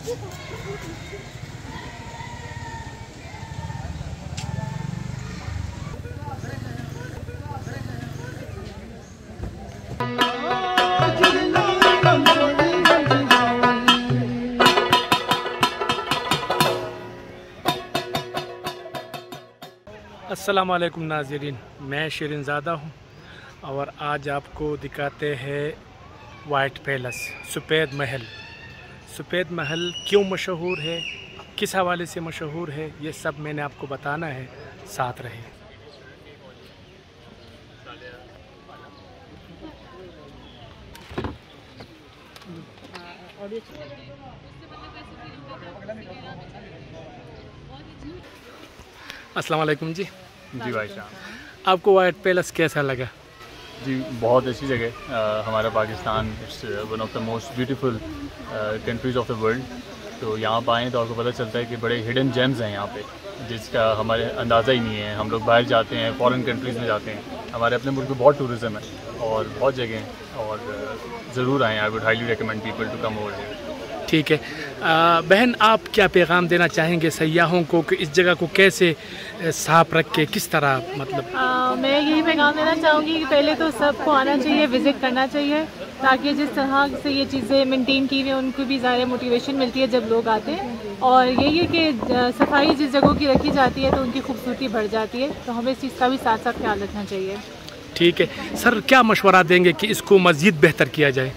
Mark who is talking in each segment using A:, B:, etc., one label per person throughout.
A: अस्सलामु अलैकुम नाज़रीन, मैं शिरीन ज़ादा हूँ और आज आपको दिखाते हैं वाइट पैलेस, सफ़ेद महल। सफ़ेद महल क्यों मशहूर है, किस हवाले से मशहूर है, ये सब मैंने आपको बताना है, साथ रहे। अस्सलाम वालेकुम जी।
B: जी भाई साहब,
A: आपको वाइट पैलेस कैसा लगा?
B: जी बहुत अच्छी जगह। हमारा Pakistan it's one of the most beautiful countries of the world. तो यहाँ पर आएँ तो आपको पता चलता है कि बड़े हिडन जेम्स हैं यहाँ पे, जिसका हमारे अंदाज़ा ही नहीं है। हम लोग बाहर जाते हैं, फॉरेन कंट्रीज़ में जाते हैं, हमारे अपने मुल्क में बहुत टूरिज़्म है और बहुत जगह हैं और ज़रूर आएँ। I would highly recommend people to come over here.
A: ठीक है बहन, आप क्या पैगाम देना चाहेंगे सयाहों को कि इस जगह को कैसे साफ रख के, किस तरह, मतलब?
C: मैं यही पैगाम देना चाहूँगी कि पहले तो सबको आना चाहिए, विज़िट करना चाहिए, ताकि जिस तरह से ये चीज़ें मेंटेन की हुई हैं उनको भी ज़्यादा मोटिवेशन मिलती है जब लोग आते हैं। और यही है कि सफाई जिस जगहों की रखी जाती है तो उनकी खूबसूरती बढ़ जाती है, तो हमें इस चीज़ का भी साथ साथ ख्याल रखना चाहिए।
A: ठीक है सर, क्या मशवरा देंगे कि इसको मज़ीद बेहतर किया जाए?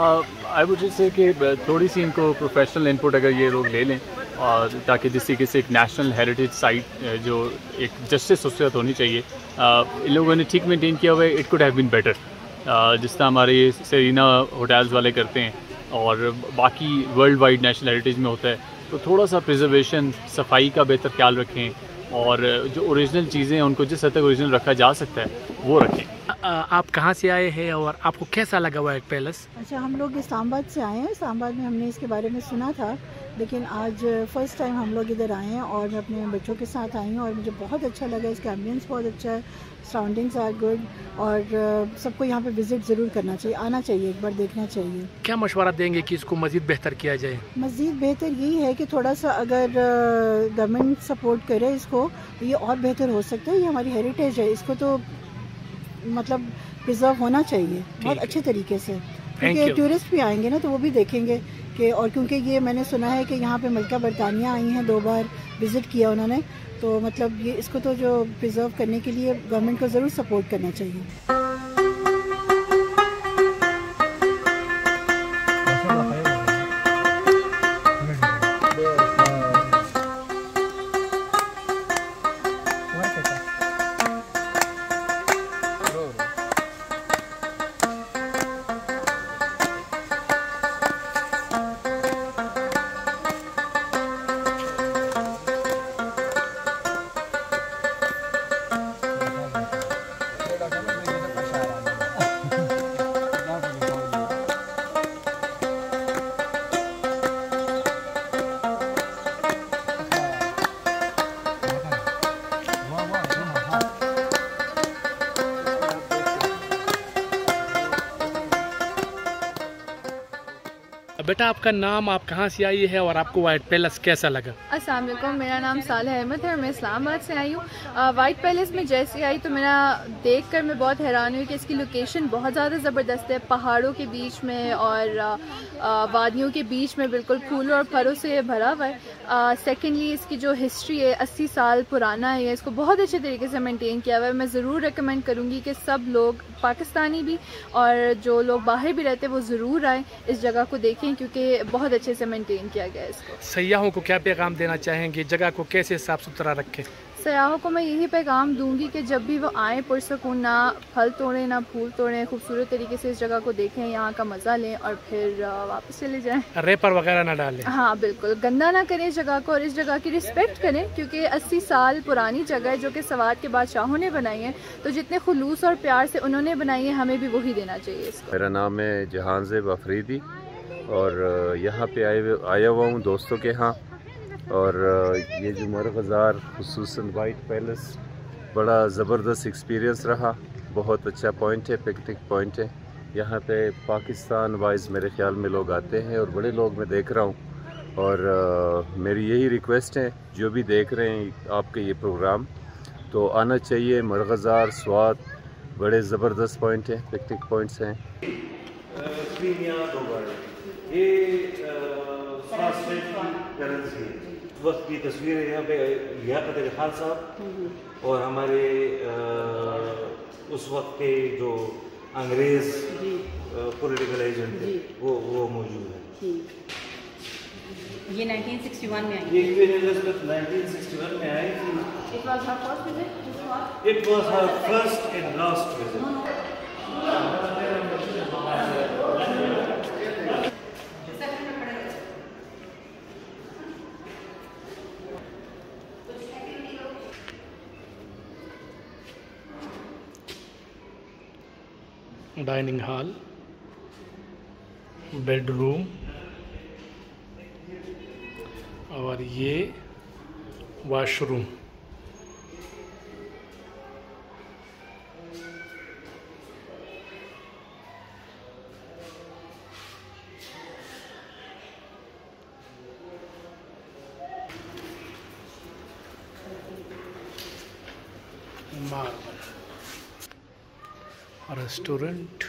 B: आई वुड से कि थोड़ी सी इनको प्रोफेशनल इनपुट अगर ये लोग ले लें, और ताकि जिस तरीके से एक नेशनल हेरिटेज साइट जो एक जस्टिस उससे होनी चाहिए, इन लोगों ने ठीक मेंटेन किया हुआ है। It could have been better, जिस तरह हमारे ये सेरीना होटल्स वाले करते हैं और बाकी वर्ल्ड वाइड नेशनल हेरिटेज में होता है। तो थोड़ा सा प्रिजर्वेशन, सफाई का बेहतर ख्याल रखें और जो ओरिजिनल चीज़ें हैं उनको जिस हद तक ओरिजिनल रखा जा सकता है वो रखें।
A: आप कहाँ से आए हैं और आपको कैसा लगा वाइट पैलेस?
D: अच्छा, हम लोग इस्लामाबाद से आए हैं। इस्लामाबाद में हमने इसके बारे में सुना था, लेकिन आज फ़र्स्ट टाइम हम लोग इधर आए हैं और मैं अपने बच्चों के साथ आई हूँ और मुझे बहुत अच्छा लगा। इसका एम्बियंस बहुत अच्छा है, सराउंडिंग्स आर गुड और सबको यहाँ पे विज़िट ज़रूर करना चाहिए, आना चाहिए, एक बार देखना चाहिए।
A: क्या मशवरा देंगे कि इसको मज़ीद बेहतर किया जाए?
D: मज़ीद बेहतर यही है कि थोड़ा सा अगर गवर्नमेंट सपोर्ट करे इसको तो ये और बेहतर हो सकता है। ये हमारी हेरिटेज है, इसको तो मतलब प्रिजर्व होना चाहिए बहुत अच्छे तरीके से, क्योंकि टूरिस्ट भी आएंगे ना तो वो भी देखेंगे कि, और क्योंकि ये मैंने सुना है कि यहाँ पे मलका बरतानिया आई हैं, 2 बार विज़िट किया उन्होंने, तो मतलब ये इसको तो जो प्रिजर्व करने के लिए गवर्नमेंट को ज़रूर सपोर्ट करना चाहिए।
A: बेटा, आपका नाम, आप कहाँ से आई है और आपको वाइट पैलेस कैसा लगा?
E: अस्सलाम वालेकुम, मेरा नाम सालेह अहमद है और मैं इस्लामाबाद से आई हूँ। वाइट पैलेस में जैसे आई तो मेरा देखकर मैं बहुत हैरान हुई कि इसकी लोकेशन बहुत ज़्यादा ज़बरदस्त है, पहाड़ों के बीच में और वादियों के बीच में, बिल्कुल फूलों और फलों से भरा हुआ है। सेकेंडली इसकी जो हिस्ट्री है 80 साल पुराना है, इसको बहुत अच्छे तरीके से मेंटेन किया हुआ है। मैं ज़रूर रिकमेंड करूँगी कि सब लोग, पाकिस्तानी भी और जो लोग बाहर भी रहते हैं, वो ज़रूर आएँ, इस जगह को देखें, क्योंकि बहुत अच्छे से मेंटेन किया गया है इसको।
A: सयाहों को क्या पैगाम देना चाहेंगे, जगह को कैसे साफ़ सुथरा रखें?
E: सयाहों को मैं यही पैगाम दूंगी कि जब भी वो आएँ पुरसकून, ना फल तोड़ें ना फूल तोड़ें, खूबसूरत तरीके से इस जगह को देखें, यहाँ का मज़ा लें और फिर वापस चले जाएं।
A: रेपर वगैरह ना डालें।
E: हाँ बिल्कुल, गंदा ना करें इस जगह को और इस जगह की रिस्पेक्ट करें, क्योंकि 80 साल पुरानी जगह है जो कि सवाद के बादशाहों ने बनाई है, तो जितने खुलूस और प्यार से उन्होंने बनाई है हमें भी वही देना चाहिए इसको।
F: मेरा नाम है जहांज़ेब अफरीदी और यहाँ पे आया हुआ हूँ दोस्तों के यहाँ। और ये जो मरग़ज़ार खुसूसन वाइट पैलेस बड़ा ज़बरदस्त एक्सपीरियंस रहा, बहुत अच्छा पॉइंट है, पिकनिक पॉइंट है। यहाँ पे पाकिस्तान वाइज मेरे ख्याल में लोग आते हैं और बड़े लोग मैं देख रहा हूँ, और मेरी यही रिक्वेस्ट है, जो भी देख रहे हैं आपके ये प्रोग्राम, तो आना चाहिए। मरग़ज़ार, स्वात बड़े ज़बरदस्त पॉइंट हैं, पिकनिक पॉइंट्स हैं।
G: ये वक्त की तस्वीर है। यहाँ पे लियाकत अली खान साहब और हमारे उस वक्त के जो अंग्रेज़ पॉलिटिकल एजेंट थे वो मौजूद है।
H: ये 1961 में आई।
G: ये क्वीन एलिज़ाबेथ 1961 में आई थी।
H: It was her first visit?
G: It was her first and last visit.
A: Dining hall, bedroom और ये वॉशरूम। Marble restaurant.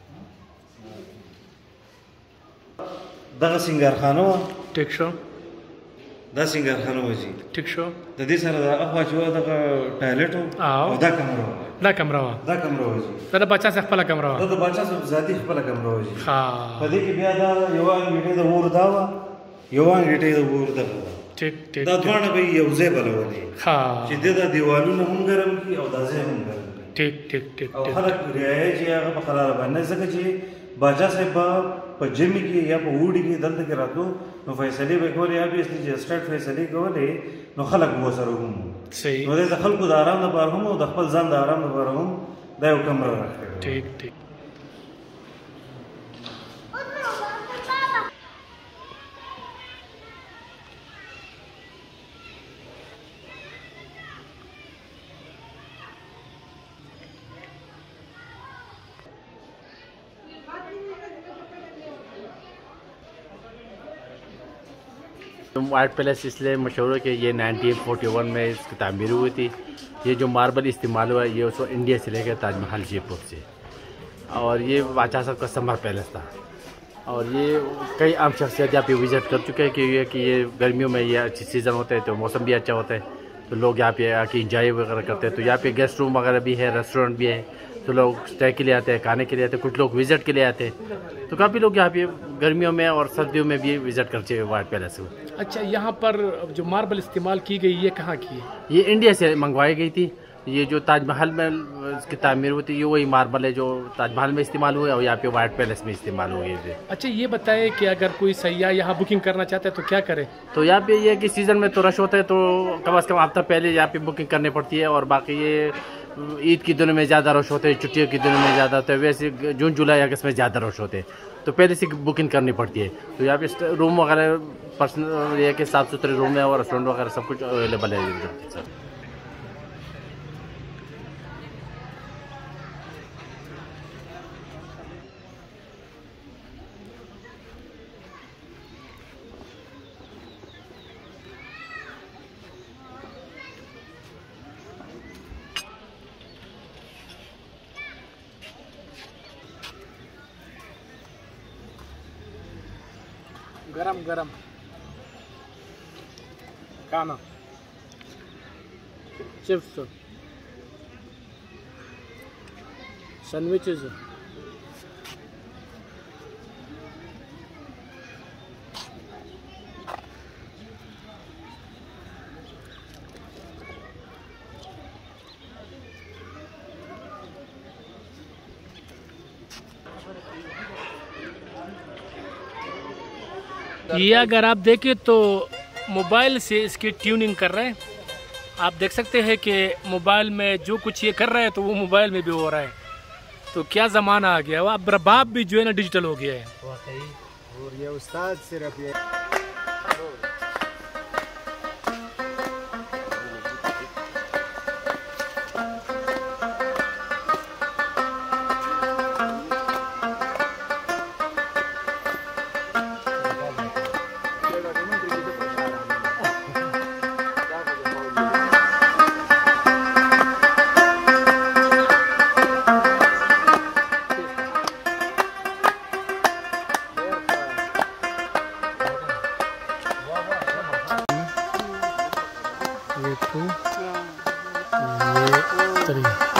G: दगा सिंगार खानो
A: ठीक शो,
G: दा सिंगार खानो जी
A: ठीक शो।
G: د دې سره د اخوا چې دغه ټایلټ او دا کمره
A: دا کمره وا
G: دا کمره و جی
A: دا بچا څخه خپل کمره وا
G: دا د بچا څخه ذاتی خپل کمره و جی
A: ها
G: په دې کې بیا دا یو انګریټه د ور دا وا یو انګریټه د ور دا
A: ټیک ټیک
G: دا ځوانه به یو ځای بلولې
A: ها
G: چې د دیوالونو هم ګرم کی او د ځای هم ګرم
A: ټیک ټیک ټیک
G: او خلک رعایت چې هغه په قرار باندې ځکه چې باجا صاحب په جمی کې یا په وډی کې دلته کې راتلو نو فیصله وکولې یا به اسلی سٹارټ فیصله کولې نو خلک وو سره هم
A: صحیح
G: نو د خلکو د آرام لپاره هم او د خپل ځان د آرام لپاره هم دا یو کمره راکړي
A: ټیک ټیک
I: वाइट पैलेस इसलिए मशहूर है कि ये 1941 में इसकी तामीर हुई थी। ये जो मार्बल इस्तेमाल हुआ है ये उसको इंडिया से लेकर ताजमहल जयपुर से, और ये बादशाह साहब का समर पैलेस था। और ये कई आम शख्सियत यहाँ पे विज़िट कर चुके हैं कि ये गर्मियों में ये अच्छी सीज़न होता है तो मौसम भी अच्छा होता है, तो लोग यहाँ पे आके इंजॉय वगैरह करते हैं। तो यहाँ पे गेस्ट रूम वगैरह भी है, रेस्टोरेंट भी है, तो लोग स्टे के लिए आते हैं, खाने के लिए आते हैं, कुछ लोग विज़िट के लिए आते हैं। तो काफ़ी लोग यहाँ पे गर्मियों में और सर्दियों में भी विज़िट करते हैं वाइट पैलेस को।
A: अच्छा, यहाँ पर जो मार्बल इस्तेमाल की गई ये कहाँ की है?
I: ये इंडिया से मंगवाई गई थी। ये जो ताजमहल में इसकी तामीर हुई थी ये वही मार्बल है जो ताजमहल में इस्तेमाल हुए और यहाँ पे वाइट पैलेस में इस्तेमाल हुए थे।
A: अच्छा, ये बताएं कि अगर कोई सयाह यहाँ बुकिंग करना चाहता है तो क्या करे?
I: तो यहाँ पे ये कि सीज़न में तो रश होता है, तो कम से कम हफ्ता पहले यहाँ पे बुकिंग करनी पड़ती है। और बाकी ये ईद के दिनों में ज़्यादा रश होते हैं, छुट्टियों के दिनों में ज़्यादा होता है, वैसे जून जुलाई अगस्त में ज़्यादा रश होते हैं, तो पहले से बुकिंग करनी पड़ती है। तो यहाँ पे रूम वगैरह पर्सनल ये कि साफ़ सुथरे रूम है और रेस्टोरेंट वगैरह सब कुछ अवेलेबल है।
A: गरम गरम खाना, चिप्स, सैंडविचेस, ये अगर आप देखें तो मोबाइल से इसकी ट्यूनिंग कर रहे हैं। आप देख सकते हैं कि मोबाइल में जो कुछ ये कर रहे हैं तो वो मोबाइल में भी हो रहा है। तो क्या ज़माना आ गया, अब रबाब भी जो है ना डिजिटल हो गया है।
J: और ये उस्ताद सिर्फ ये
A: 2 ये 3